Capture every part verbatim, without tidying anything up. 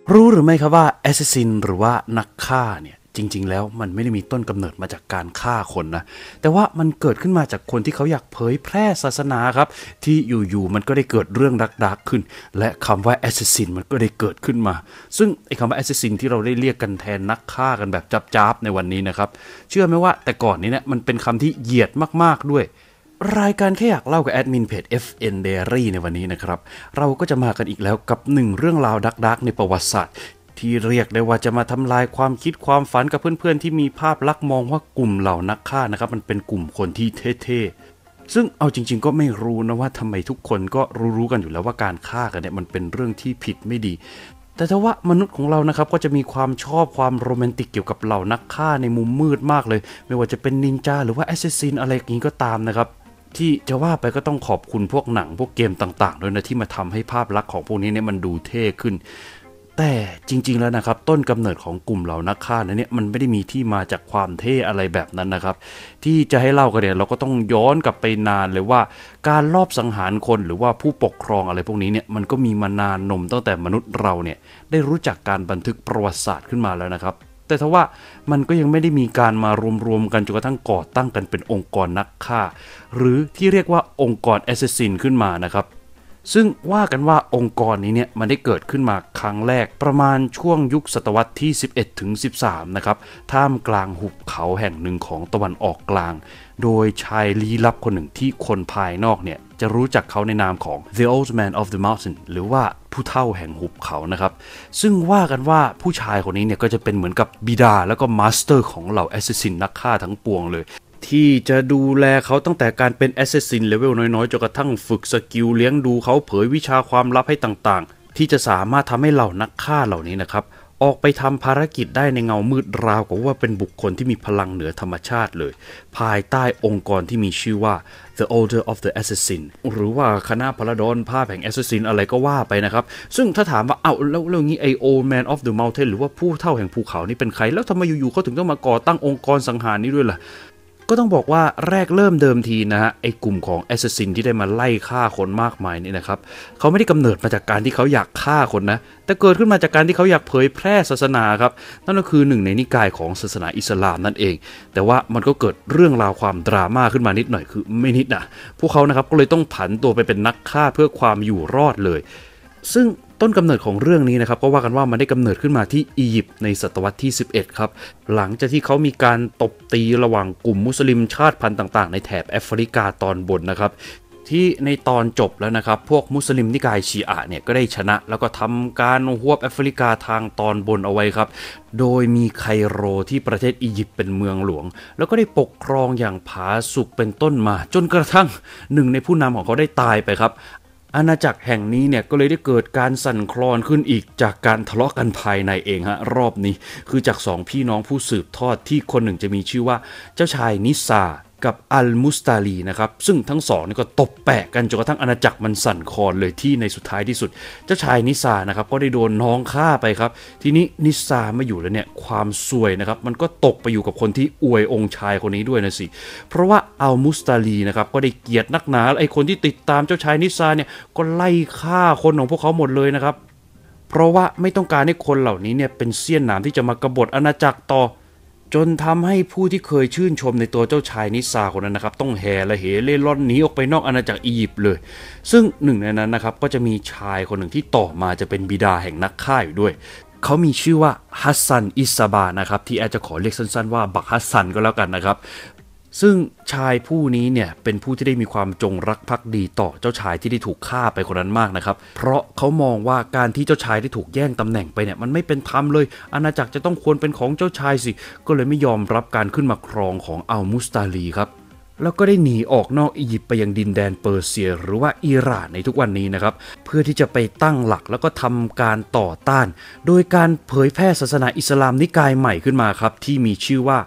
รู้หรือไม่ครับว่าแอสซัสซินหรือว่านักฆ่าเนี่ยจริงๆแล้วมันไม่ได้มีต้นกำเนิดมาจากการฆ่าคนนะแต่ว่ามันเกิดขึ้นมาจากคนที่เขาอยากเผยแพร่ศาสนาครับที่อยู่ๆมันก็ได้เกิดเรื่องดักๆขึ้นและคำว่าแอสซัสซินมันก็ได้เกิดขึ้นมาซึ่งไอ้คำว่าแอสซัสซินที่เราได้เรียกกันแทนนักฆ่ากันแบบจับๆในวันนี้นะครับเชื่อไหมว่าแต่ก่อนนี้เนี่ยมันเป็นคำที่เหยียดมากๆด้วยรายการแค่อยากเล่ากับแอดมินเพจ เอฟ เอ็น Diary ในวันนี้นะครับเราก็จะมากันอีกแล้วกับหนึ่งเรื่องราวดักๆในประวัติศาสตร์ที่เรียกได้ว่าจะมาทำลายความคิดความฝันกับเพื่อนๆที่มีภาพลักษณ์มองว่ากลุ่มเหล่านักฆ่านะครับมันเป็นกลุ่มคนที่เท่ๆซึ่งเอาจริงๆก็ไม่รู้นะว่าทำไมทุกคนก็รู้ๆกันอยู่แล้วว่าการฆ่ากันเนี่ยมันเป็นเรื่องที่ผิดไม่ดีแต่ถ้าว่ามนุษย์ของเรานะครับก็จะมีความชอบความโรแมนติกเกี่ยวกับเหล่านักฆ่าในมุมมืดมากเลยไม่ว่าจะเป็นนินจาหรือว่าแอสซัสซินอะไรอย่างนี้ก็ตามนะครับที่จะว่าไปก็ต้องขอบคุณพวกหนังพวกเกมต่างๆด้วยนะที่มาทำให้ภาพลักษณ์ของพวกนี้เนี่ยมันดูเท่ขึ้นแต่จริงๆแล้วนะครับต้นกำเนิดของกลุ่มเหล่านักฆ่าเนี่ยมันไม่ได้มีที่มาจากความเท่อะไรแบบนั้นนะครับที่จะให้เล่ากันเนี่ยเราก็ต้องย้อนกลับไปนานเลยว่าการลอบสังหารคนหรือว่าผู้ปกครองอะไรพวกนี้เนี่ยมันก็มีมานานนมตั้งแต่มนุษย์เราเนี่ยได้รู้จักการบันทึกประวัติศาสตร์ขึ้นมาแล้วนะครับแต่ทว่ามันก็ยังไม่ได้มีการมารวมๆกันจนกระทั่งก่อตั้งกันเป็นองค์กรนักฆ่าหรือที่เรียกว่าองค์กรแอสซัสซินขึ้นมานะครับซึ่งว่ากันว่าองค์กรนี้เนี่ยมันได้เกิดขึ้นมาครั้งแรกประมาณช่วงยุคศตวรรษที่ สิบเอ็ดถึงสิบสาม นะครับท่ามกลางหุบเขาแห่งหนึ่งของตะวันออกกลางโดยชายลี้ลับคนหนึ่งที่คนภายนอกเนี่ยจะรู้จักเขาในนามของ The Old Man of the Mountain หรือว่าผู้เฒ่าแห่งหุบเขานะครับซึ่งว่ากันว่าผู้ชายคนนี้เนี่ยก็จะเป็นเหมือนกับบิดาแล้วก็มาสเตอร์ของเหล่าแอสซัสซินนักฆ่าทั้งปวงเลยที่จะดูแลเขาตั้งแต่การเป็นแอสซัสซินเลเวลน้อยๆจนกระทั่งฝึกสกิลเลี้ยงดูเขาเผยวิชาความลับให้ต่างๆที่จะสามารถทำให้เหล่านักฆ่าเหล่านี้นะครับออกไปทำภารกิจได้ในเงามืดราวกับว่าเป็นบุคคลที่มีพลังเหนือธรรมชาติเลยภายใต้องค์กรที่มีชื่อว่า The Order of the Assassin หรือว่าคณะพลดรภาพแห่งแอสซัสซินอะไรก็ว่าไปนะครับซึ่งถ้าถามว่าเอ้าแล้วเรื่องนี้ไอ Old Man of the Mountain หรือว่าผู้เฒ่าแห่งภูเขานี่เป็นใครแล้วทำไมอยู่ๆเขาถึงต้องมาก่อตั้งองค์กรสังหารนี้ด้วยล่ะก็ต้องบอกว่าแรกเริ่มเดิมทีนะฮะไอ้กลุ่มของแอสซัสซินที่ได้มาไล่ฆ่าคนมากมายนี่นะครับเขาไม่ได้กำเนิดมาจากการที่เขาอยากฆ่าคนนะแต่เกิดขึ้นมาจากการที่เขาอยากเผยแพร่ศาสนาครับนั่นก็คือหนึ่งในนิกายของศาสนาอิสลามนั่นเองแต่ว่ามันก็เกิดเรื่องราวความดราม่าขึ้นมานิดหน่อยคือไม่นิดนะพวกเขานะครับก็เลยต้องผันตัวไปเป็นนักฆ่าเพื่อความอยู่รอดเลยซึ่งต้นกำเนิดของเรื่องนี้นะครับก็ว่ากันว่ามันได้กำเนิดขึ้นมาที่อียิปต์ในศตวรรษที่สิบเอ็ดครับหลังจากที่เขามีการตบตีระหว่างกลุ่มมุสลิมชาติพันธุ์ต่างๆในแถบแอฟริกาตอนบนนะครับที่ในตอนจบแล้วนะครับพวกมุสลิมนิกายชีอะห์เนี่ยก็ได้ชนะแล้วก็ทำการฮวบแอฟริกาทางตอนบนเอาไว้ครับโดยมีไคโรที่ประเทศอียิปต์เป็นเมืองหลวงแล้วก็ได้ปกครองอย่างผาสุกเป็นต้นมาจนกระทั่งหนึ่งในผู้นำของเขาได้ตายไปครับอาณาจักรแห่งนี้เนี่ยก็เลยได้เกิดการสั่นคลอนขึ้นอีกจากการทะเลาะกันภายในเองฮะรอบนี้คือจากสองพี่น้องผู้สืบทอดที่คนหนึ่งจะมีชื่อว่าเจ้าชายนิซากับอัลมุสตาลีนะครับซึ่งทั้งสองนี่ก็ตบแปะกันจนกระทั่งอาณาจักรมันสั่นคลอนเลยที่ในสุดท้ายที่สุดเจ้าชายนิซานะครับก็ได้โดนน้องฆ่าไปครับทีนี้นิซาไม่อยู่แล้วเนี่ยความซวยนะครับมันก็ตกไปอยู่กับคนที่อวยองค์ชายคนนี้ด้วยนะสิเพราะว่าอัลมุสตาลีนะครับก็ได้เกลียดนักหนาไอ้คนที่ติดตามเจ้าชายนิซาเนี่ยก็ไล่ฆ่าคนของพวกเขาหมดเลยนะครับเพราะว่าไม่ต้องการให้คนเหล่านี้เนี่ยเป็นเสี้ยนหนามที่จะมากบฏอาณาจักรต่อจนทำให้ผู้ที่เคยชื่นชมในตัวเจ้าชายนิซาคนนั้นนะครับต้องแห่ละเหเล่ร่อนหนีออกไปนอกอาณาจักรอียิปต์เลยซึ่งหนึ่งในนั้นนะครับก็จะมีชายคนหนึ่งที่ต่อมาจะเป็นบิดาแห่งนักฆ่าอยู่ด้วยเขามีชื่อว่าฮัสซันอิซาบานะครับที่อาจจะขอเรียกสั้นๆว่าบักฮัสซันก็แล้วกันนะครับซึ่งชายผู้นี้เนี่ยเป็นผู้ที่ได้มีความจงรักภักดีต่อเจ้าชายที่ได้ถูกฆ่าไปคนนั้นมากนะครับเพราะเขามองว่าการที่เจ้าชายได้ถูกแย่งตำแหน่งไปเนี่ยมันไม่เป็นธรรมเลยอาณาจักรจะต้องควรเป็นของเจ้าชายสิก็เลยไม่ยอมรับการขึ้นมาครองของอัลมุสตาลีครับแล้วก็ได้หนีออกนอกอียิปต์ไปยังดินแดนเปอร์เซียหรือว่าอิหร่านในทุกวันนี้นะครับเพื่อที่จะไปตั้งหลักแล้วก็ทำการต่อต้านโดยการเผยแพร่ศาสนาอิสลามนิกายใหม่ขึ้นมาครับที่มีชื่อว่า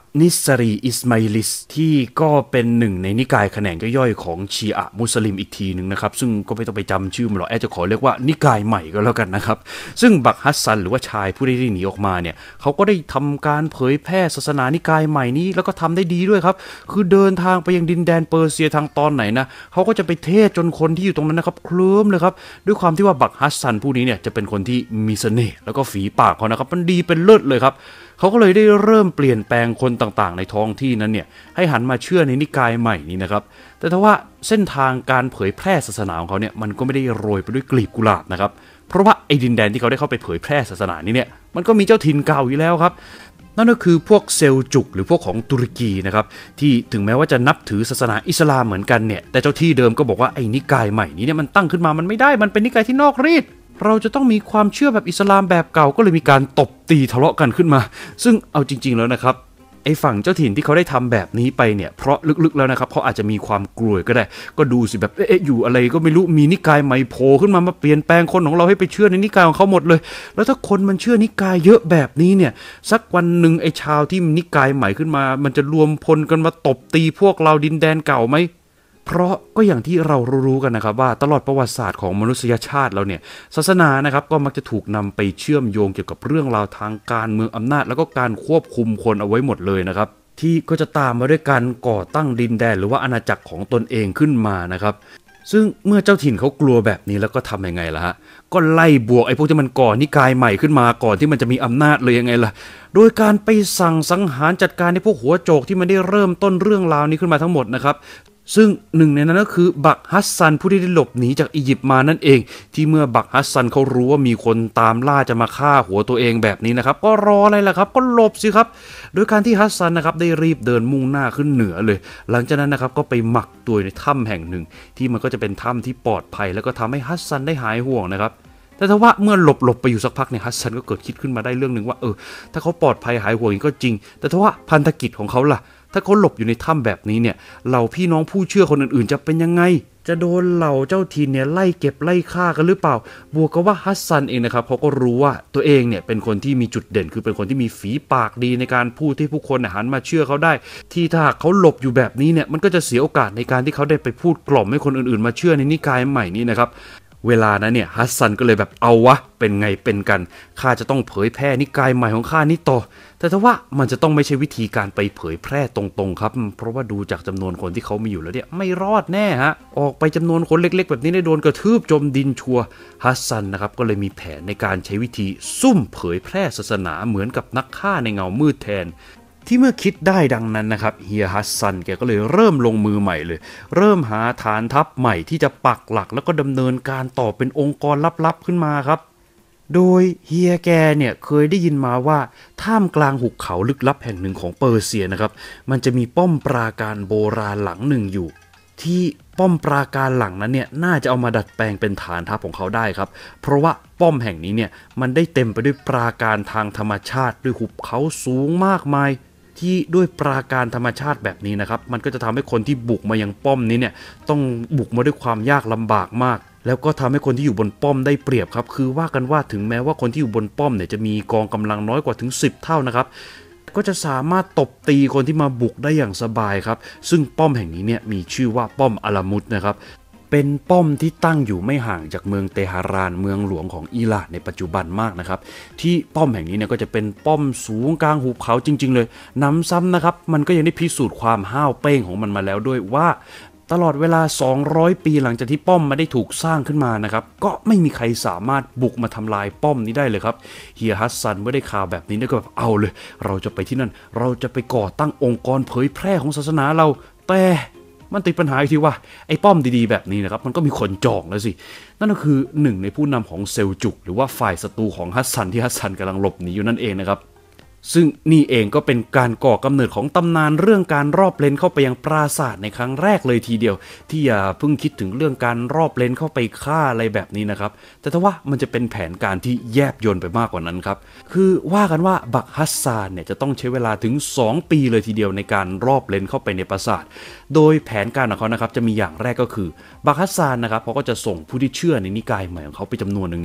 นิสรีอิสมาอิลิสที่ก็เป็นหนึ่งในนิกายแขนงย่อยๆของชีอะมุสลิมอีกทีหนึ่งนะครับซึ่งก็ไม่ต้องไปจำชื่อมันหรอกแอดจะขอเรียกว่านิกายใหม่ก็แล้วกันนะครับซึ่งบักฮัสซันหรือว่าชายผู้ที่หนีออกมาเนี่ยเขาก็ได้ทำการเผยแพร่ศาสนานิกายใหม่นี้แล้วก็ทำได้ดีด้วยครับคือเดินทางไปยังดินแดนเปอร์เซียทางตอนไหนนะเขาก็จะไปเทศจนคนที่อยู่ตรงนั้นนะครับเคลิ้มเลยครับด้วยความที่ว่าบักฮัสซันผู้นี้เนี่ยจะเป็นคนที่มีเสน่ห์แล้วก็ฝีปากเขานะครับมันดีเป็นเลิศเลยครับเขาก็เลยได้เริ่มเปลี่ยนแปลงคนต่างๆในท้องที่นั้นเนี่ยให้หันมาเชื่อในนิกายใหม่นี้นะครับแต่ถ้าว่าเส้นทางการเผยแพร่ศาสนาของเขาเนี่ยมันก็ไม่ได้โรยไปด้วยกลีบกุหลาบนะครับเพราะว่าไอ้ดินแดนที่เขาได้เข้าไปเผยแพร่ศาสนานี้เนี่ยมันก็มีเจ้าถิ่นเก่าอยู่แล้วครับนั่นก็คือพวกเซลจุกหรือพวกของตุรกีนะครับที่ถึงแม้ว่าจะนับถือศาสนาอิสลามเหมือนกันเนี่ยแต่เจ้าที่เดิมก็บอกว่าไอ้นิกายใหม่นี้เนี่ยมันตั้งขึ้นมามันไม่ได้มันเป็นนิกายที่นอกรีดเราจะต้องมีความเชื่อแบบอิสลามแบบเก่าก็เลยมีการตบตีทะเลาะกันขึ้นมาซึ่งเอาจริงๆแล้วนะครับไอ้ฝั่งเจ้าถิ่นที่เขาได้ทำแบบนี้ไปเนี่ยเพราะลึกๆแล้วนะครับเขาอาจจะมีความกลัวก็ได้ก็ดูสิแบบเอ๊ะอยู่อะไรก็ไม่รู้มีนิกายใหม่โผล่ขึ้นมามาเปลี่ยนแปลงคนของเราให้ไปเชื่อในนิกายของเขาหมดเลยแล้วถ้าคนมันเชื่อนิกายเยอะแบบนี้เนี่ยสักวันหนึ่งไอ้ชาวที่มีนิกายใหม่ขึ้นมามันจะรวมพลกันมาตบตีพวกเราดินแดนเก่าไหมเพราะก็อย่างที่เรารู้ๆกันนะครับว่าตลอดประวัติศาสตร์ของมนุษยชาติเราเนี่ยศาสนานะครับก็มักจะถูกนำไปเชื่อมโยงเกี่ยวกับเรื่องราวทางการเมืองอำนาจแล้วก็การควบคุมคนเอาไว้หมดเลยนะครับที่ก็จะตามมาด้วยการก่อตั้งดินแดนหรือว่าอาณาจักรของตนเองขึ้นมานะครับซึ่งเมื่อเจ้าถิ่นเขากลัวแบบนี้แล้วก็ทำยังไงล่ะฮะก็ไล่บวกไอ้พวกที่มันก่อนิกายใหม่ขึ้นมาก่อนที่มันจะมีอำนาจเลยยังไงล่ะโดยการไปสั่งสังหารจัดการในพวกหัวโจกที่มันได้เริ่มต้นเรื่องราวนี้ขึ้นมาทั้งหมดนะครับซึ่งหนึ่งในนั้นก็คือบักฮัสซันผู้ที่ได้หลบหนีจากอียิปต์มานั่นเองที่เมื่อบักฮัสซันเขารู้ว่ามีคนตามล่าจะมาฆ่าหัวตัวเองแบบนี้นะครับก็รออะไรล่ะครับก็หลบสิครับโดยการที่ฮัสซันนะครับได้รีบเดินมุ่งหน้าขึ้นเหนือเลยหลังจากนั้นนะครับก็ไปหมักตัวในถ้ำแห่งหนึ่งที่มันก็จะเป็นถ้ำที่ปลอดภัยแล้วก็ทำให้ฮัสซันได้หายห่วงนะครับแต่ถ้าว่าเมื่อหลบหลบไปอยู่สักพักเนี่ยฮัสซันก็เกิดคิดขึ้นมาได้เรื่องหนึ่งว่าเออถ้าเขาปลอดภัยหายห่วงก็จริงแต่ถ้าว่าพันธกิจของเขาล่ะถ้าเขาหลบอยู่ในถ้ำแบบนี้เนี่ยเหล่าพี่น้องผู้เชื่อคนอื่นๆจะเป็นยังไงจะโดนเหล่าเจ้าถิ่นเนี่ยไล่เก็บไล่ฆ่ากันหรือเปล่าบวกกับว่าฮัสซันเองนะครับเขาก็รู้ว่าตัวเองเนี่ยเป็นคนที่มีจุดเด่นคือเป็นคนที่มีฝีปากดีในการพูดที่ผู้คนหันมาเชื่อเขาได้ที่ถ้าเขาหลบอยู่แบบนี้เนี่ยมันก็จะเสียโอกาสในการที่เขาได้ไปพูดกล่อมให้คนอื่นๆมาเชื่อในนิกายใหม่นี้นะครับเวลานั้นเนี่ยฮัสซันก็เลยแบบเอาวะเป็นไงเป็นกันข้าจะต้องเผยแพร่นิกายใหม่ของข้านี้ต่อแต่ถ้าว่ามันจะต้องไม่ใช่วิธีการไปเผยแพร่ตรงๆครับเพราะว่าดูจากจำนวนคนที่เขามีอยู่แล้วเนี่ยไม่รอดแน่ฮะออกไปจำนวนคนเล็กๆแบบนี้ได้โดนกระทืบจมดินชัวฮัสซันนะครับก็เลยมีแผนในการใช้วิธีซุ่มเผยแพร่ศาสนาเหมือนกับนักฆ่าในเงามืดแทนที่เมื่อคิดได้ดังนั้นนะครับเฮียฮัสซันแกก็เลยเริ่มลงมือใหม่เลยเริ่มหาฐานทัพใหม่ที่จะปักหลักแล้วก็ดำเนินการต่อเป็นองค์กรลับๆขึ้นมาครับโดยเฮียแกเนี่ยเคยได้ยินมาว่าท่ามกลางหุบเขาลึกลับแห่งหนึ่งของเปอร์เซียนะครับมันจะมีป้อมปราการโบราณหลังหนึ่งอยู่ที่ป้อมปราการหลังนั้นเนี่ยน่าจะเอามาดัดแปลงเป็นฐานทัพของเขาได้ครับเพราะว่าป้อมแห่งนี้เนี่ยมันได้เต็มไปด้วยปราการทางธรรมชาติด้วยหุบเขาสูงมากมายที่ด้วยปราการธรรมชาติแบบนี้นะครับมันก็จะทำให้คนที่บุกมายังป้อมนี้เนี่ยต้องบุกมาด้วยความยากลำบากมากแล้วก็ทำให้คนที่อยู่บนป้อมได้เปรียบครับคือว่ากันว่าถึงแม้ว่าคนที่อยู่บนป้อมเนี่ยจะมีกองกำลังน้อยกว่าถึงสิบเท่านะครับก็จะสามารถตบตีคนที่มาบุกได้อย่างสบายครับซึ่งป้อมแห่งนี้เนี่ยมีชื่อว่าป้อมอัลามุดนะครับเป็นป้อมที่ตั้งอยู่ไม่ห่างจากเมืองเตหะรานเมืองหลวงของอิหร่านในปัจจุบันมากนะครับที่ป้อมแห่งนี้เนี่ยก็จะเป็นป้อมสูงกลางหุบเขาจริงๆเลยนำซ้ำนะครับมันก็ยังได้พิสูจน์ความห้าวเป้งของมันมาแล้วด้วยว่าตลอดเวลาสองร้อยปีหลังจากที่ป้อมมาได้ถูกสร้างขึ้นมานะครับก็ไม่มีใครสามารถบุกมาทำลายป้อมนี้ได้เลยครับเฮียฮัสซันเมื่อได้ข่าวแบบนี้ก็แบบเอาเลยเราจะไปที่นั่นเราจะไปก่อตั้งองค์กรเผยแพร่ของศาสนาเราแต่มันติดปัญหาที่ว่าไอ้ป้อมดีๆแบบนี้นะครับมันก็มีคนจองแล้วสินั่นก็คือหนึ่งในผู้นำของเซลจุกหรือว่าฝ่ายศัตรูของฮัสซันที่ฮัสซันกำลังหลบหนีอยู่นั่นเองนะครับซึ่งนี่เองก็เป็นการก่อกำเนิดของตำนานเรื่องการรอบเลนเข้าไปยังปราสาทในครั้งแรกเลยทีเดียวที่อย่าเพิ่งคิดถึงเรื่องการรอบเลนเข้าไปฆ่าอะไรแบบนี้นะครับแต่ถ้าว่ามันจะเป็นแผนการที่แยบยลไปมากกว่านั้นครับคือว่ากันว่าบักฮัสซานเนี่ยจะต้องใช้เวลาถึงสองปีเลยทีเดียวในการรอบเลนเข้าไปในปราสาทโดยแผนการของเขานะครับจะมีอย่างแรกก็คือบักฮัสซานนะครับเขาก็จะส่งผู้ที่เชื่อในนิกายใหม่ของเขาไปจำนวนหนึ่งเนี่ย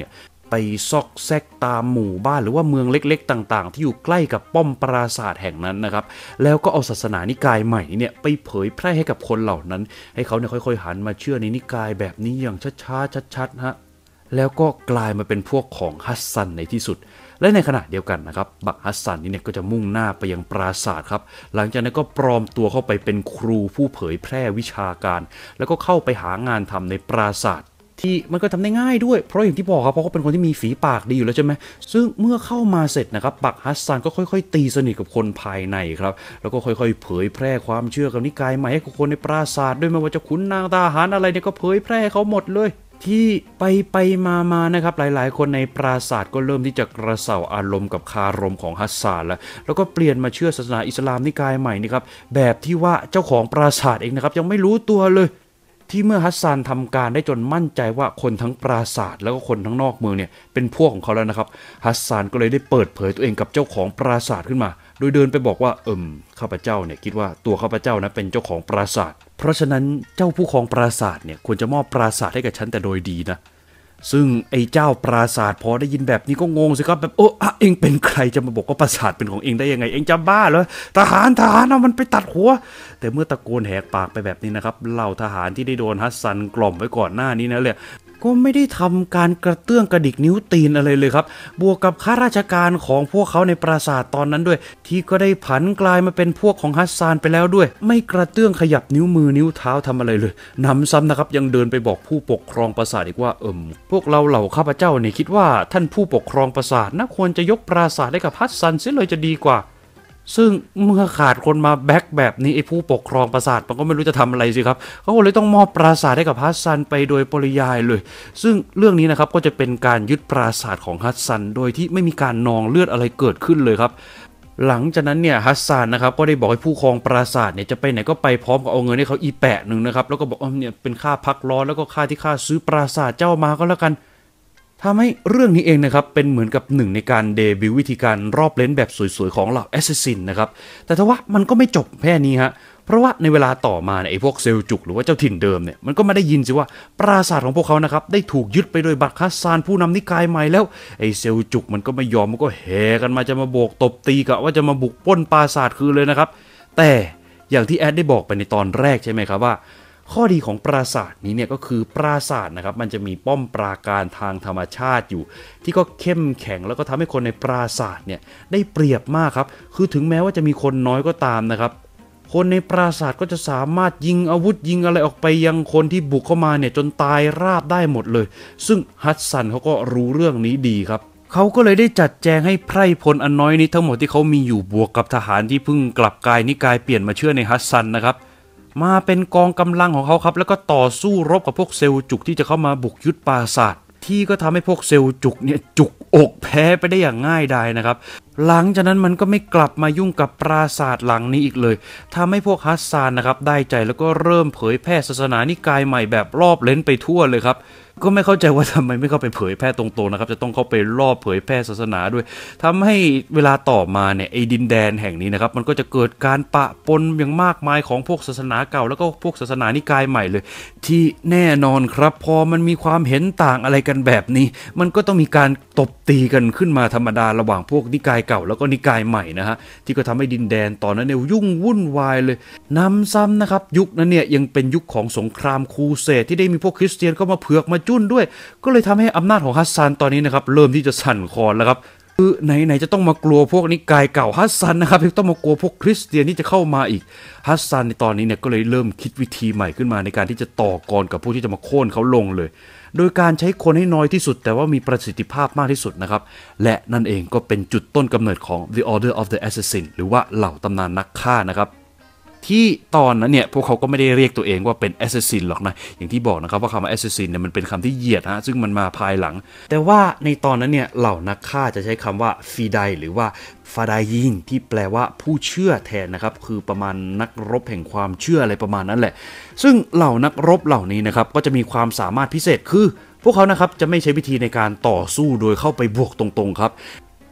ไปซอกแซกตามหมู่บ้านหรือว่าเมืองเล็กๆต่างๆที่อยู่ใกล้กับป้อมปราสาทแห่งนั้นนะครับแล้วก็เอาศาสนานิกายใหม่เนี่ยไปเผยแพร่ให้กับคนเหล่านั้นให้เขาเนี่ยค่อยๆหันมาเชื่อในนิกายแบบนี้อย่างช้าๆชัดๆฮะแล้วก็กลายมาเป็นพวกของฮัสซันในที่สุดและในขณะเดียวกันนะครับบักฮัสซันนี่เนี่ยก็จะมุ่งหน้าไปยังปราสาทครับหลังจากนั้นก็ปลอมตัวเข้าไปเป็นครูผู้เผยแพร่วิชาการแล้วก็เข้าไปหางานทำในปราสาทที่มันก็ทำได้ง่ายด้วยเพราะอย่างที่บอกครับเพราะเขาเป็นคนที่มีฝีปากดีอยู่แล้วใช่ไหมซึ่งเมื่อเข้ามาเสร็จนะครับบักฮัสซันก็ค่อยๆตีสนิทกับคนภายในครับแล้วก็ค่อยๆเผยแพร่ความเชื่อกับนิกายใหม่ให้กับคนในปราสาทด้วยไม่ว่าจะขุนนางทหารอะไรเนี่ยก็เผยแพร่เขาหมดเลยที่ไปไปมามานะครับหลายๆคนในปราสาทก็เริ่มที่จะกระเซาอารมณ์กับคารมของฮัสซันแล้วแล้วก็เปลี่ยนมาเชื่อศาสนาอิสลามนิกายใหม่นี่ครับแบบที่ว่าเจ้าของปราสาทเองนะครับยังไม่รู้ตัวเลยที่เมื่อฮัสซันทำการได้จนมั่นใจว่าคนทั้งปราสาทแล้วก็คนทั้งนอกเมืองเนี่ยเป็นพวกของเขาแล้วนะครับฮัสซันก็เลยได้เปิดเผยตัวเองกับเจ้าของปราสาทขึ้นมาโดยเดินไปบอกว่าเอิมข้าพเจ้าเนี่ยคิดว่าตัวข้าพเจ้านะเป็นเจ้าของปราสาทเพราะฉะนั้นเจ้าผู้ครองปราสาทเนี่ยควรจะมอบปราสาทให้กับฉันแต่โดยดีนะซึ่งไอ้เจ้าปราสาทพอได้ยินแบบนี้ก็งงสิครับแบบโอ้อะเองเป็นใครจะมาบอกว่าปราสาทเป็นของเองได้ยังไงเองจะบ้าเหรอทหารทหารเอามันไปตัดหัวแต่เมื่อตะโกนแหกปากไปแบบนี้นะครับเหล่าทหารที่ได้โดนฮัสซันกล่อมไว้ก่อนหน้านี้นะเลยก็ไม่ได้ทำการกระเตื้องกระดิกนิ้วตีนอะไรเลยครับบวกกับข้าราชการของพวกเขาในปราสาทตอนนั้นด้วยที่ก็ได้ผันกลายมาเป็นพวกของฮัสซันไปแล้วด้วยไม่กระเตื้องขยับนิ้วมือนิ้วเท้าทำอะไรเลยนำซ้ำนะครับยังเดินไปบอกผู้ปกครองปราสาทอีกว่าเอิมพวกเราเหล่าข้าพเจ้าเนี่ยคิดว่าท่านผู้ปกครองปราสาทน่าควรจะยกปราสาทให้กับฮัสซันเสียเลยจะดีกว่าซึ่งเมื่อขาดคนมาแบ็กแบบนี้ไอ้ผู้ปกครองปราสาทมันก็ไม่รู้จะทำอะไรสิครับเขาก็เลยต้องมอบปราสาทให้กับฮัสซันไปโดยปริยายเลยซึ่งเรื่องนี้นะครับก็จะเป็นการยึดปราสาทของฮัสซันโดยที่ไม่มีการนองเลือดอะไรเกิดขึ้นเลยครับหลังจากนั้นเนี่ยฮัสซันนะครับก็ได้บอกให้ผู้ครองปราสาทเนี่ยจะไปไหนก็ไปพร้อมกับเอาเงินให้เขาอีแปะหนึ่งนะครับแล้วก็บอกอ๋อเนี่ยเป็นค่าพักร้อนแล้วก็ค่าที่ค่าซื้อปราสาทเจ้ามาก็แล้วกันทำให้เรื่องนี้เองนะครับเป็นเหมือนกับหนึ่งในการเดบิวต์วิธีการรอบเลนแบบสวยๆของเหล่าแอสซัสซินนะครับแต่ทว่ามันก็ไม่จบแค่นี้ฮะเพราะว่าในเวลาต่อมาเนี่ยไอ้พวกเซลจุกหรือว่าเจ้าถิ่นเดิมเนี่ยมันก็มาได้ยินสิว่าปราสาทของพวกเขานะครับได้ถูกยึดไปโดยบักฮัสซันผู้นำนิกายใหม่แล้วไอ้เซลจุกมันก็ไม่ยอมมันก็แห่กันมาจะมาโบกตบตีกะว่าจะมาบุกปล้นปราสาทคืนเลยนะครับแต่อย่างที่แอดได้บอกไปในตอนแรกใช่ไหมครับว่าข้อดีของปราสาทนี้เนี่ยก็คือปราสาทนะครับมันจะมีป้อมปราการทางธรรมชาติอยู่ที่ก็เข้มแข็งแล้วก็ทำให้คนในปราสาทเนี่ยได้เปรียบมากครับคือถึงแม้ว่าจะมีคนน้อยก็ตามนะครับคนในปราสาทก็จะสามารถยิงอาวุธยิงอะไรออกไปยังคนที่บุกเข้ามาเนี่ยจนตายราบได้หมดเลยซึ่งฮัสซันเขาก็รู้เรื่องนี้ดีครับเขาก็เลยได้จัดแจงให้ไพร่พลอันน้อยนี้ทั้งหมดที่เขามีอยู่บวกกับทหารที่เพิ่งกลับกายนิกายเปลี่ยนมาเชื่อในฮัสซันนะครับมาเป็นกองกำลังของเขาครับแล้วก็ต่อสู้รบกับพวกเซลจุกที่จะเข้ามาบุกยึดปราสาทที่ก็ทำให้พวกเซลจุกเนี่ยจุกอกแพ้ไปได้อย่างง่ายดายนะครับหลังจากนั้นมันก็ไม่กลับมายุ่งกับปราสาทหลังนี้อีกเลยทำให้พวกฮัสซันนะครับได้ใจแล้วก็เริ่มเผยแพร่ศาสนานิกายใหม่แบบรอบเลนไปทั่วเลยครับก็ไม่เข้าใจว่าทำไมไม่เข้าไปเผยแพร่ตรงๆนะครับจะต้องเข้าไปรอบเผยแพร่ศาสนาด้วยทำให้เวลาต่อมาเนี่ยไอ้ดินแดนแห่งนี้นะครับมันก็จะเกิดการปะปนอย่างมากมายของพวกศาสนาเก่าแล้วก็พวกศาสนานิกายใหม่เลยที่แน่นอนครับพอมันมีความเห็นต่างอะไรกันแบบนี้มันก็ต้องมีการตบตีกันขึ้นมาธรรมดาระหว่างพวกนิกายเก่าแล้วก็นิกายใหม่นะฮะที่ก็ทำให้ดินแดนตอนนั้นเนี่ยยุ่งวุ่นวายเลยนำซ้ำนะครับยุคนั้นเนี่ยยังเป็นยุคของสงครามครูเสดที่ได้มีพวกคริสเตียนเข้ามาเผือกมาจุ้นด้วยก็เลยทำให้อำนาจของฮัสซันตอนนี้นะครับเริ่มที่จะสั่นคลอนแล้วครับคือไหนๆจะต้องมากลัวพวกนิกายเก่าฮัสซันนะครับยังต้องมากลัวพวกคริสเตียนที่จะเข้ามาอีกฮัสซันในตอนนี้เนี่ยก็เลยเริ่มคิดวิธีใหม่ขึ้นมาในการที่จะต่อกรกับพวกที่จะมาโค่นเขาลงเลยโดยการใช้คนให้น้อยที่สุดแต่ว่ามีประสิทธิภาพมากที่สุดนะครับและนั่นเองก็เป็นจุดต้นกำเนิดของ The Order of the Assassin หรือว่าเหล่าตำนานนักฆ่านะครับที่ตอนนั้นเนี่ยพวกเขาก็ไม่ได้เรียกตัวเองว่าเป็น Assassin หรอกนะอย่างที่บอกนะครับว่าคำว่า Assassin เนี่ยมันเป็นคำที่เหยียดฮะซึ่งมันมาภายหลังแต่ว่าในตอนนั้นเนี่ยเหล่านักฆ่าจะใช้คำว่าฟีไดหรือว่าฟาดายินที่แปลว่าผู้เชื่อแทนนะครับคือประมาณนักรบแห่งความเชื่ออะไรประมาณนั้นแหละซึ่งเหล่านักรบเหล่านี้นะครับก็จะมีความสามารถพิเศษคือพวกเขานะครับจะไม่ใช้วิธีในการต่อสู้โดยเข้าไปบวกตรงๆครับ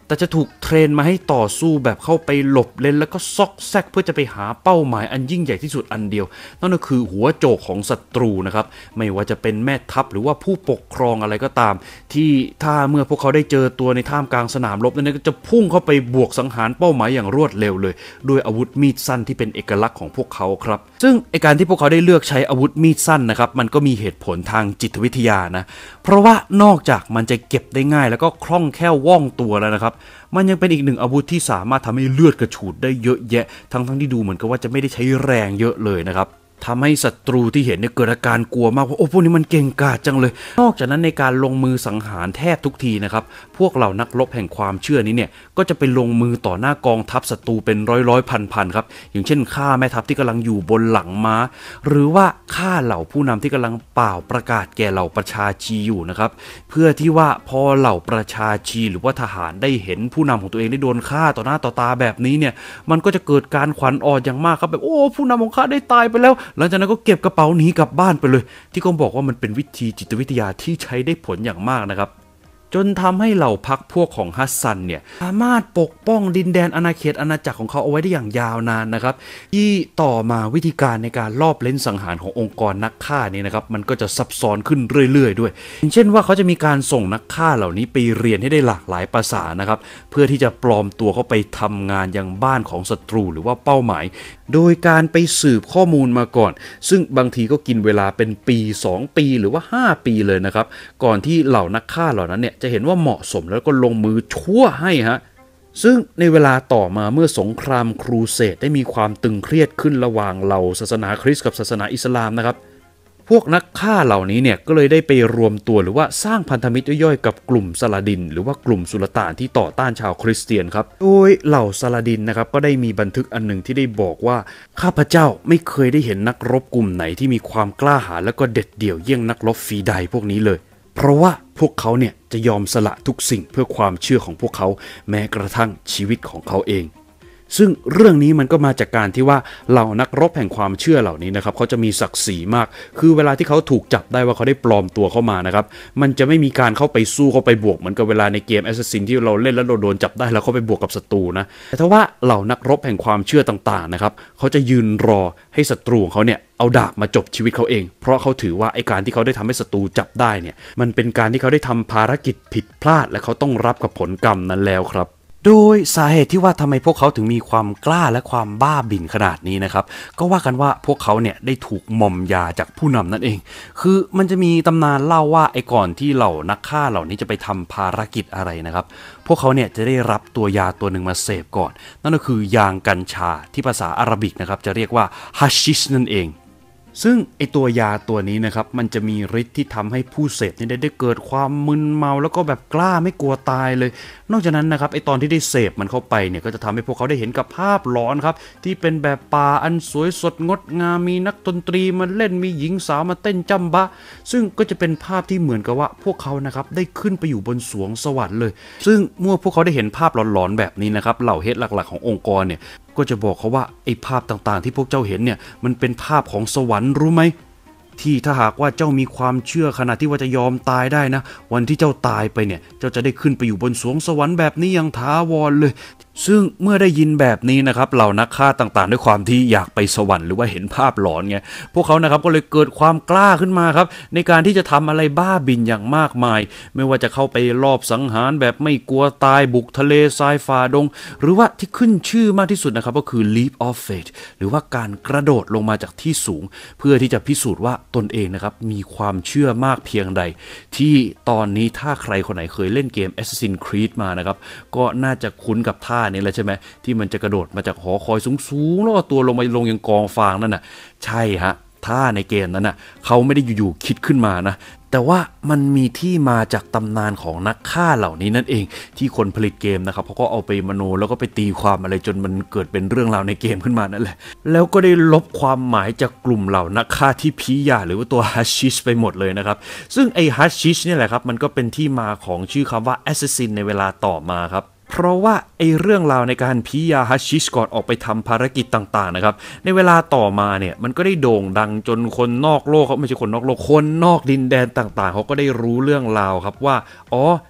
แต่จะถูกเทรนมาให้ต่อสู้แบบเข้าไปหลบเลนแล้วก็ซอกแซกเพื่อจะไปหาเป้าหมายอันยิ่งใหญ่ที่สุดอันเดียวนั่นก็คือหัวโจกของศัตรูนะครับไม่ว่าจะเป็นแม่ทัพหรือว่าผู้ปกครองอะไรก็ตามที่ถ้าเมื่อพวกเขาได้เจอตัวในท่ามกลางสนามรบนั้นก็จะพุ่งเข้าไปบวกสังหารเป้าหมายอย่างรวดเร็วเลยด้วยอาวุธมีดสั้นที่เป็นเอกลักษณ์ของพวกเขาครับซึ่งไอการที่พวกเขาได้เลือกใช้อาวุธมีดสั้นนะครับมันก็มีเหตุผลทางจิตวิทยานะเพราะว่านอกจากมันจะเก็บได้ง่ายแล้วก็คล่องแคล่วว่องตัวแล้วนะครับมันยังเป็นอีกหนึ่งอาวุธที่สามารถทำให้เลือดกระฉูดได้เยอะแยะทั้งทั้งที่ดูเหมือนกับว่าจะไม่ได้ใช้แรงเยอะเลยนะครับทำให้ศัตรูที่เห็นเนี่ยเกิดอาการกลัวมากว่าโอ้พวกนี้มันเก่งกาจจังเลยนอกจากนั้นในการลงมือสังหารแทบทุกทีนะครับพวกเหล่านักรบแห่งความเชื่อนี้เนี่ยก็จะไปลงมือต่อหน้ากองทัพศัตรูเป็นร้อยร้อยพันพันครับอย่างเช่นฆ่าแม่ทัพที่กำลังอยู่บนหลังม้าหรือว่าฆ่าเหล่าผู้นำที่กำลังเป่าประกาศแก่เหล่าประชาชีอยู่นะครับเพื่อที่ว่าพอเหล่าประชาชีหรือว่าทหารได้เห็นผู้นำของตัวเองได้โดนฆ่าต่อหน้าต่อตาแบบนี้เนี่ยมันก็จะเกิดการขวัญอ่อนอย่างมากครับแบบโอ้ผู้นำของข้าได้ตายไปแล้วหลังจากนั้นก็เก็บกระเป๋าหนีกลับบ้านไปเลยที่เขาบอกว่ามันเป็นวิธีจิตวิทยาที่ใช้ได้ผลอย่างมากนะครับจนทำให้เหล่าพรรคพวกของฮัสซันเนี่ยสามารถปกป้องดินแดนอาณาเขตอาณาจักรของเขาเอาไว้ได้อย่างยาวนานนะครับที่ต่อมาวิธีการในการลอบเล่นสังหารขององค์กรนักฆ่านี่นะครับมันก็จะซับซ้อนขึ้นเรื่อยๆด้วยอย่างเช่นว่าเขาจะมีการส่งนักฆ่าเหล่านี้ไปเรียนให้ได้หลากหลายภาษานะครับเพื่อที่จะปลอมตัวเข้าไปทำงานยังบ้านของศัตรูหรือว่าเป้าหมายโดยการไปสืบข้อมูลมาก่อนซึ่งบางทีก็กินเวลาเป็นปีสองปีหรือว่าห้าปีเลยนะครับก่อนที่เหล่านักฆ่าเหล่านั้นเนี่ยจะเห็นว่าเหมาะสมแล้วก็ลงมือชั่วให้ฮะซึ่งในเวลาต่อมาเมื่อสงครามครูเสดได้มีความตึงเครียดขึ้นระหว่างเหล่าศาสนาคริสต์กับศาสนาอิสลามนะครับพวกนักฆ่าเหล่านี้เนี่ยก็เลยได้ไปรวมตัวหรือว่าสร้างพันธมิตรย่อยๆกับกลุ่มซาลาดินหรือว่ากลุ่มสุลต่านที่ต่อต้านชาวคริสเตียนครับโดยเหล่าซาลาดินนะครับก็ได้มีบันทึกอันหนึ่งที่ได้บอกว่าข้าพเจ้าไม่เคยได้เห็นนักรบกลุ่มไหนที่มีความกล้าหาญและก็เด็ดเดี่ยวเยี่ยงนักรบฟีไดพวกนี้เลยเพราะว่าพวกเขาเนี่ยจะยอมสละทุกสิ่งเพื่อความเชื่อของพวกเขาแม้กระทั่งชีวิตของเขาเองซึ่งเรื่องนี้มันก็มาจากการที่ว่าเหล่านักรบแห่งความเชื่อเหล่านี้นะครับเขาจะมีศักดิ์ศรีมากคือเวลาที่เขาถูกจับได้ว่าเขาได้ปลอมตัวเข้ามานะครับมันจะไม่มีการเข้าไปสู้เข้าไปบวกเหมือนกับเวลาในเกม Assassin ที่เราเล่นแล้วเราโดนจับได้แล้วเข้าไปบวกกับศัตรูนะแต่ถ้าว่าเหล่านักรบแห่งความเชื่อต่างๆนะครับเขาจะยืนรอให้ศัตรูของเขาเนี่ยเอาดาบมาจบชีวิตเขาเองเพราะเขาถือว่าไอ้การที่เขาได้ทำให้ศัตรูจับได้เนี่ยมันเป็นการที่เขาได้ทำภารกิจผิดพลาดและเขาต้องรับกับผลกรรมนั้นแล้วครับโดยสาเหตุที่ว่าทำไมพวกเขาถึงมีความกล้าและความบ้าบิ่นขนาดนี้นะครับก็ว่ากันว่าพวกเขาเนี่ยได้ถูกหม่อมยาจากผู้นำนั่นเองคือมันจะมีตำนานเล่าว่าไอ้ก่อนที่เหล่านักฆ่าเหล่านี้จะไปทำภารกิจอะไรนะครับพวกเขาเนี่ยจะได้รับตัวยาตัวหนึ่งมาเสพก่อนนั่นก็คือยางกัญชาที่ภาษาอาหรับิกนะครับจะเรียกว่าฮัชชิชนั่นเองซึ่งไอตัวยาตัวนี้นะครับมันจะมีฤทธิ์ที่ทำให้ผู้เสพนี่ได้เกิดความมึนเมาแล้วก็แบบกล้าไม่กลัวตายเลยนอกจากนั้นนะครับไอตอนที่ได้เสพมันเข้าไปเนี่ยก็จะทำให้พวกเขาได้เห็นกับภาพหลอนครับที่เป็นแบบป่าอันสวยสดงดงามมีนักดนตรีมาเล่นมีหญิงสาวมาเต้นจำบะซึ่งก็จะเป็นภาพที่เหมือนกับว่าพวกเขานะครับได้ขึ้นไปอยู่บนสวงสวรรค์เลยซึ่งเมื่อพวกเขาได้เห็นภาพหลอนๆแบบนี้นะครับเหล่าเฮดหลักๆขององค์กรเนี่ยก็จะบอกเขาว่าไอ้ภาพต่างๆที่พวกเจ้าเห็นเนี่ยมันเป็นภาพของสวรรค์รู้ไหมที่ถ้าหากว่าเจ้ามีความเชื่อขนาดที่ว่าจะยอมตายได้นะวันที่เจ้าตายไปเนี่ยเจ้าจะได้ขึ้นไปอยู่บนสวงสวรรค์แบบนี้อย่างถาวรเลยซึ่งเมื่อได้ยินแบบนี้นะครับเหล่านักฆ่าต่างๆด้วยความที่อยากไปสวรรค์หรือว่าเห็นภาพหลอนไงพวกเขานะครับก็เลยเกิดความกล้าขึ้นมาครับในการที่จะทำอะไรบ้าบิ่นอย่างมากมายไม่ว่าจะเข้าไปลอบสังหารแบบไม่กลัวตายบุกทะเลทรายฝ่าดงหรือว่าที่ขึ้นชื่อมากที่สุดนะครับก็คือ leap of faith หรือว่าการกระโดดลงมาจากที่สูงเพื่อที่จะพิสูจน์ว่าตนเองนะครับมีความเชื่อมากเพียงใดที่ตอนนี้ถ้าใครคนไหนเคยเล่นเกม Assassin's Creed มานะครับก็น่าจะคุ้นกับท่านี่แหละใช่ไหมที่มันจะกระโดดมาจากหอคอยสูงๆแล้วก็ตัวลงไปลงยังกองฟางนั่นน่ะใช่ฮะท่าในเกมนั้นน่ะเขาไม่ได้อยู่ๆคิดขึ้นมานะแต่ว่ามันมีที่มาจากตำนานของนักฆ่าเหล่านี้นั่นเองที่คนผลิตเกมนะครับเขาก็เอาไปมโนแล้วก็ไปตีความอะไรจนมันเกิดเป็นเรื่องราวในเกมขึ้นมานั่นแหละแล้วก็ได้ลบความหมายจากกลุ่มเหล่านักฆ่าที่พียาหรือว่าตัวฮัชชิชไปหมดเลยนะครับซึ่งไอ้ฮัชชิชเนี่ยแหละครับมันก็เป็นที่มาของชื่อคำว่าแอสซัสซินในเวลาต่อมาครับเพราะว่าไอ้เรื่องราวในการพิยาฮัชชิชก่อนออกไปทำภารกิจต่างๆนะครับในเวลาต่อมาเนี่ยมันก็ได้โด่งดังจนคนนอกโลกเขาไม่ใช่คนนอกโลกคนนอกดินแดนต่างๆเขาก็ได้รู้เรื่องราวครับว่าอ๋อ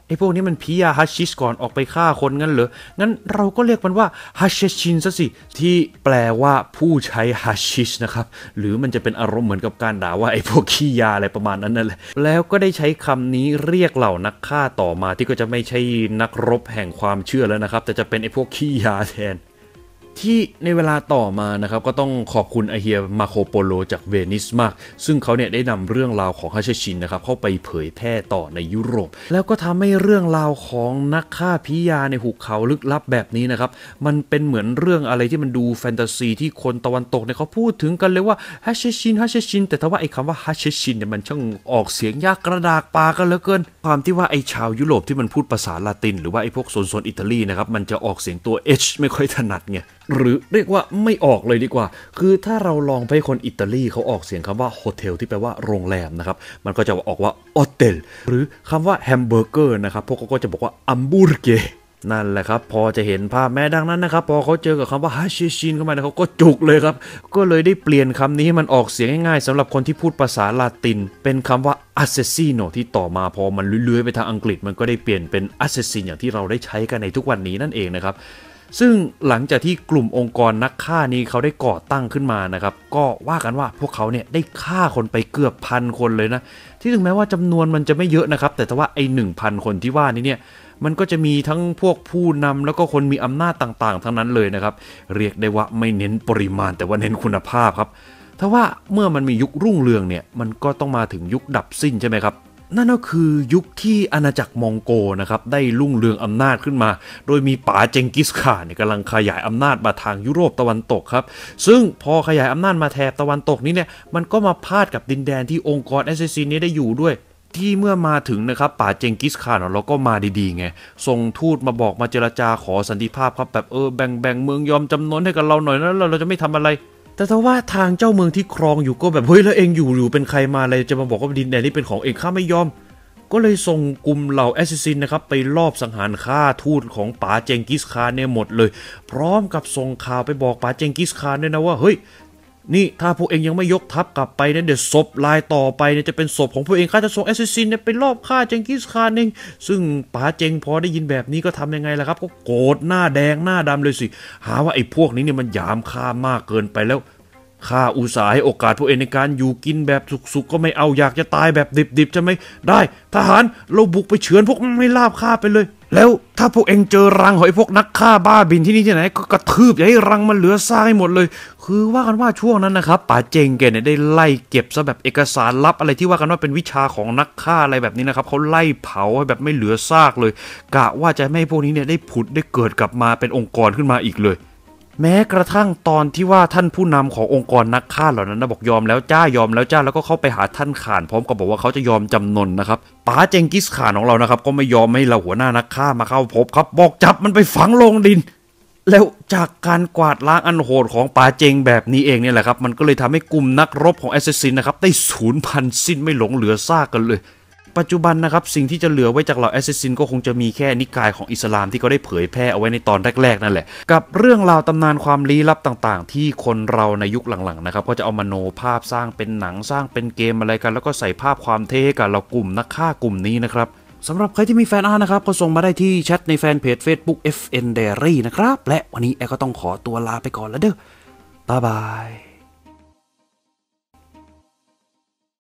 ไอ้พวกนี้มันพิยาฮัชชิชก่อนออกไปฆ่าคนงั้นเหรองั้นเราก็เรียกมันว่าฮัชชินซะสิที่แปลว่าผู้ใช้ฮัชชิชนะครับหรือมันจะเป็นอารมณ์เหมือนกับการด่าว่าไอ้พวกขี้ยาอะไรประมาณนั้นนั่นแหละแล้วก็ได้ใช้คำนี้เรียกเหล่านักฆ่าต่อมาที่ก็จะไม่ใช่นักรบแห่งความเชื่อแล้วนะครับแต่จะเป็นไอ้พวกขี้ยาแทนที่ในเวลาต่อมานะครับก็ต้องขอบคุณไอเฮียมาโคโปโลจากเวนิสมากซึ่งเขาเนี่ยได้นำเรื่องราวของฮัชชินนะครับเข้าไปเผยแพร่ต่อในยุโรปแล้วก็ทำให้เรื่องราวของนักฆ่าพิยาในหุบเขาลึกลับแบบนี้นะครับมันเป็นเหมือนเรื่องอะไรที่มันดูแฟนตาซีที่คนตะวันตกเนี่ยเขาพูดถึงกันเลยว่าฮัชชินฮัชชินแต่ถ้าว่าไอ้คำว่าฮัชชินเนี่ยมันช่างออกเสียงยากกระดากปากกันเหลือเกินความที่ว่าไอ้ชาวยุโรปที่มันพูดภาษาละตินหรือว่าไอ้พวกโซนๆอิตาลีนะครับมันจะออกเสียงตัว H ไม่ค่อยถนัดไงหรือเรียกว่าไม่ออกเลยดีกว่าคือถ้าเราลองไปคนอิตาลีเขาออกเสียงคำว่าโฮเทลที่แปลว่าโรงแรมนะครับมันก็จะออกว่าโอเทลหรือคำว่าแฮมเบอร์เกอร์นะครับพวกเขาก็จะบอกว่าอัมบูร์เกนั่นแหละครับพอจะเห็นภาพแม้ดังนั้นนะครับพอเขาเจอกับคำว่าฮัชชินเข้ามาเขาก็จุกเลยครับก็เลยได้เปลี่ยนคำนี้ให้มันออกเสียงง่ายๆสำหรับคนที่พูดภาษาลาตินเป็นคำว่า assassino ที่ต่อมาพอมันเลื้อยๆไปทางอังกฤษมันก็ได้เปลี่ยนเป็น assassin อย่างที่เราได้ใช้กันในทุกวันนี้นั่นเองนะครับซึ่งหลังจากที่กลุ่มองค์กรนักฆ่านี้เขาได้ก่อตั้งขึ้นมานะครับก็ว่ากันว่าพวกเขาเนี่ยได้ฆ่าคนไปเกือบพันคนเลยนะที่ถึงแม้ว่าจำนวนมันจะไม่เยอะนะครับแต่ถ้าว่าไอ้หนึ่งพันคนที่ว่านี้เนี่ยมันก็จะมีทั้งพวกผู้นำแล้วก็คนมีอำนาจต่างๆทั้งนั้นเลยนะครับเรียกได้ว่าไม่เน้นปริมาณแต่ว่าเน้นคุณภาพครับถ้าว่าเมื่อมันมียุครุ่งเรืองเนี่ยมันก็ต้องมาถึงยุคดับสิ้นใช่ไหมครับนั่นก็คือยุคที่อาณาจักรมองโกนะครับได้รุ่งเรืองอำนาจขึ้นมาโดยมีป๋าเจงกิสข่านเนี่ยกำลังขยายอำนาจมาทางยุโรปตะวันตกครับซึ่งพอขยายอำนาจมาแถบตะวันตกนี้เนี่ยมันก็มาพาดกับดินแดนที่องค์กรแอสซัสซินนี้ได้อยู่ด้วยที่เมื่อมาถึงนะครับป๋าเจงกิสข่านเราก็มาดีๆไงส่งทูตมาบอกมาเจรจาขอสันติภาพครับแบบเออแบ่งแบ่งเมืองยอมจำนนให้กับเราหน่อยนะเราจะไม่ทำอะไรแต่ถ้าว่าทางเจ้าเมืองที่ครองอยู่ก็แบบเฮ้ยแล้วเองอยู่อยู่เป็นใครมาอะไรจะมาบอกว่าดินแดนนี้เป็นของเองข้าไม่ยอมก็เลยส่งกลุ่มเหล่าแอสซัสซินนะครับไปลอบสังหารฆ่าทูตของป๋าเจงกิสข่านเนี่ยหมดเลยพร้อมกับส่งข่าวไปบอกป๋าเจงกิสข่านด้วยนะว่าเฮ้ยนี่ถ้าพวกเองยังไม่ยกทัพกลับไปเนี่ยเดี๋ยวศพลายต่อไปเนี่ยจะเป็นศพของพวกเองข้าจะส่งแอสซัสซินเนี่ยไปลอบฆ่าเจงกิสข่านเองซึ่งป๋าเจงพอได้ยินแบบนี้ก็ทำยังไงล่ะครับก็โกรธหน้าแดงหน้าดำเลยสิหาว่าไอ้พวกนี้เนี่ยมันหยามข้ามากเกินไปแล้วข้าอุตส่าห์ให้โอกาสพวกเองในการอยู่กินแบบสุขๆก็ไม่เอาอยากจะตายแบบดิบๆใช่ไหมได้ทหารเราบุกไปเฉือนพวกมันไม่ลาบฆ่าไปเลยแล้วถ้าพวกเองเจอรังของไอ้พวกนักฆ่าบ้าบินที่นี่ที่ไหนก็กระทืบอย่าให้รังมันเหลือซากให้หมดเลยคือว่ากันว่าช่วงนั้นนะครับป๋าเจงแกเนี่ยได้ไล่เก็บซะแบบเอกสารลับอะไรที่ว่ากันว่าเป็นวิชาของนักฆ่าอะไรแบบนี้นะครับเขาไล่เผาให้แบบไม่เหลือซากเลยกะว่าจะไม่ให้พวกนี้เนี่ยได้ผุดได้เกิดกลับมาเป็นองค์กรขึ้นมาอีกเลยแม้กระทั่งตอนที่ว่าท่านผู้นำขององค์กรนักฆ่าเหล่านั้นนะบอกยอมแล้วจ้ายอมแล้วจ้าแล้วก็เข้าไปหาท่านข่านพร้อมกับบอกว่าเขาจะยอมจำนนนะครับป๋าเจงกิสข่านของเรานะครับก็ไม่ยอมให้เราหัวหน้านักฆ่ามาเข้าพบครับบอกจับมันไปฝังลงดินแล้วจากการกวาดล้างอันโหดของป๋าเจงแบบนี้เองเนี่ยแหละครับมันก็เลยทำให้กลุ่มนักรบของแอสซัสซินนะครับได้สูญพันธุ์สิ้นไม่หลงเหลือซากกันเลยปัจจุบันนะครับสิ่งที่จะเหลือไว้จากเหล่าแอสซัสซินก็คงจะมีแค่นิกายของอิสลามที่เขาได้เผยแพร่เอาไว้ในตอนแรกๆนั่นแหละกับเรื่องราวตำนานความลี้ลับต่างๆที่คนเราในยุคหลังๆนะครับก็จะเอามโนภาพสร้างเป็นหนังสร้างเป็นเกมอะไรกันแล้วก็ใส่ภาพความเท่กับเรากลุ่มนักฆ่ากลุ่มนี้นะครับสำหรับใครที่มีแฟนอาร์ตนะครับก็ส่งมาได้ที่แชทในแฟนเพจ Facebook เอฟ เอ็น Diary นะครับและวันนี้แอร์ก็ต้องขอตัวลาไปก่อนแล้วเด้อบ๊ายบาย